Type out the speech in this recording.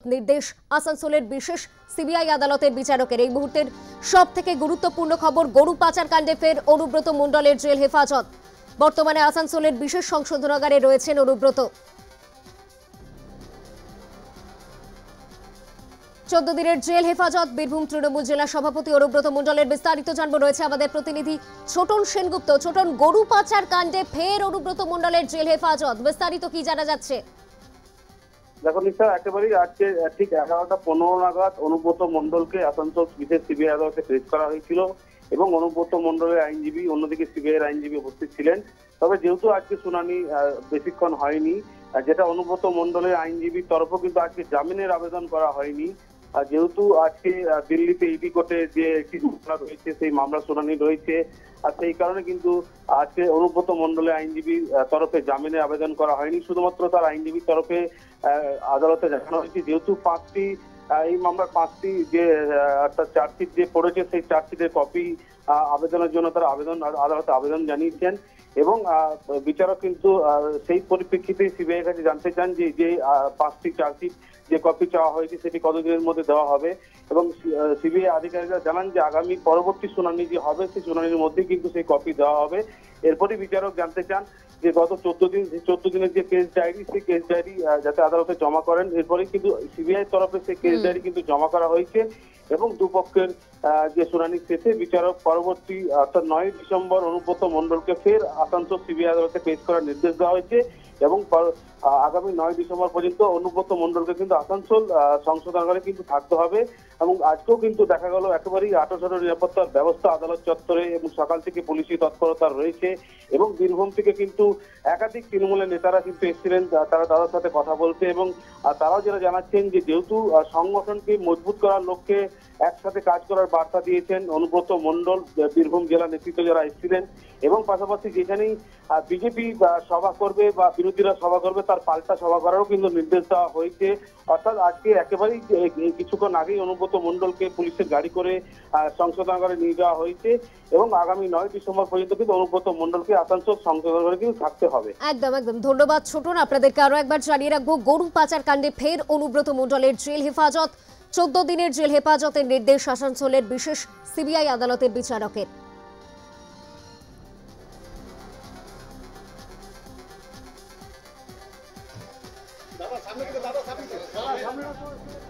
নির্দেশ আসানসোলের বিশেষ সিবিআই আদালতের বিচারকের। এই মুহূর্তের সবথেকে গুরুত্বপূর্ণ খবর, গরু পাচার কাণ্ডে ফের অনুব্রত মণ্ডলের জেল হেফাজত। বর্তমানে আসানসোলের বিশেষ সংশোধনাগারে রয়েছেন অনুব্রত। 14 দিনের জেল হেফাজত বীরভূম তৃণমূল জেলা সভাপতি অনুব্রত মণ্ডলের। বিস্তারিত জানবো, রয়েছে আমাদের প্রতিনিধি ছোটন সেনগুপ্ত। ছোটন, গরু পাচার কাণ্ডে ফের অনুব্রত মণ্ডলের জেল হেফাজত, বিস্তারিত কি জানা যাচ্ছে? দেখো নিশ্চয়, একেবারেই আজকে ঠিক 11:15 নাগাদ অনুব্রত মণ্ডলকে আসানসোল বিশেষ সিবিআই আদালতে পেশ করা হয়েছিল এবং অনুব্রত মণ্ডলের আইনজীবী, অন্যদিকে সিবিআইয়ের আইনজীবী উপস্থিত ছিলেন। তবে যেহেতু আজকে শুনানি বেশিক্ষণ হয়নি, যেটা অনুব্রত মণ্ডলের আইনজীবীর তরফও কিন্তু আজকে জামিনের আবেদন করা হয়নি। যেহেতু আজকে দিল্লিতে ইডি কোর্টে যে একটি মামলা রয়েছে, সেই মামলা শুনানি রয়েছে, আর সেই কারণে কিন্তু আজকে অনুব্রত মণ্ডলের আইনজীবীর তরফে জামিনের আবেদন করা হয়নি। শুধুমাত্র তার আইনজীবীর তরফে আদালতে জানানো হয়েছে যেহেতু এই মামলার 5টি যে চার্জশিট যে পড়েছে, সেই চার্জশিটের কপি আবেদনের জন্য তারা আদালতে আবেদন জানিয়েছেন এবং বিচারক কিন্তু সেই পরিপ্রেক্ষিতে সিবিআই কাছে জানতে চান যে 5টি চার্জশিট যে কপি চাওয়া হয়েছে সেটি কতদিনের মধ্যে দেওয়া হবে। এবং সিবিআই আধিকারিকরা জানান যে আগামী পরবর্তী শুনানি যে হবে, সেই শুনানির মধ্যেই কিন্তু সেই কপি দেওয়া হবে। এরপরই বিচারক জানতে চান যে গত 14 দিনের যে কেস ডায়েরি, সেই কেস ডায়েরি যাতে আদালতে জমা করেন। এরপরেই কিন্তু সিবিআই তরফে সেই কেস ডায়েরি কিন্তু জমা করা হয়েছে এবং দুপক্ষের যে শুনানি শেষে বিচারক পরবর্তী অর্থাৎ 9 ডিসেম্বর অনুব্রত মণ্ডলকে ফের আসানসোল সিবিআই আদালতে পেশ করার নির্দেশ দেওয়া হয়েছে এবং আগামী 9 ডিসেম্বর পর্যন্ত অনুব্রত মণ্ডলকে কিন্তু আসানসোল সংশোধনাগারে কিন্তু থাকতে হবে। এবং আজকেও কিন্তু দেখা গেল একেবারেই আটোসাটো নিরাপত্তার ব্যবস্থা আদালত চত্বরে এবং সকাল থেকে পুলিশি তৎপরতা রয়েছে এবং বীরভূম থেকে কিন্তু একাধিক তৃণমূলের নেতারা কিন্তু এসেছিলেন তারা তাদের সাথে কথা বলতে এবং তারাও যারা জানাচ্ছেন যে যেহেতু সংগঠনকে মজবুত করার লক্ষ্যে একসাথে কাজ করার বার্তা দিয়েছেন অনুব্রত মণ্ডল, বীরভূম জেলা নেতৃত্ব যারা এসেছিলেন এবং পাশাপাশি যেখানেই বিজেপি সভা করবে বা বিরোধীরা সভা করবে তার পাল্টা সভা করারও কিন্তু নির্দেশ দেওয়া হয়েছে। অর্থাৎ আজকে একেবারেই কিছুক্ষণ আগেই অনুব্রত মণ্ডলকে পুলিশের গাড়ি করে সংশোধনাগারে নিয়ে যাওয়া হয়েছে এবং আগামী 9 ডিসেম্বর পর্যন্ত কিন্তু অনুব্রত মণ্ডলকে আসানসোল সংশোধনাগারে কিন্তু থাকতে হবে। একদম ধন্যবাদ ছোটন। আপনাদেরকে আরো একবার জানিয়ে রাখবো, গরু পাচার কাণ্ডে ফের অনুব্রত মণ্ডলের জেল হেফাজত। 14 দিনের জেল হেফাজতের নির্দেশ আসানসোলের বিশেষ সিবিআই আদালতের বিচারকের। দাদা সামনে থেকে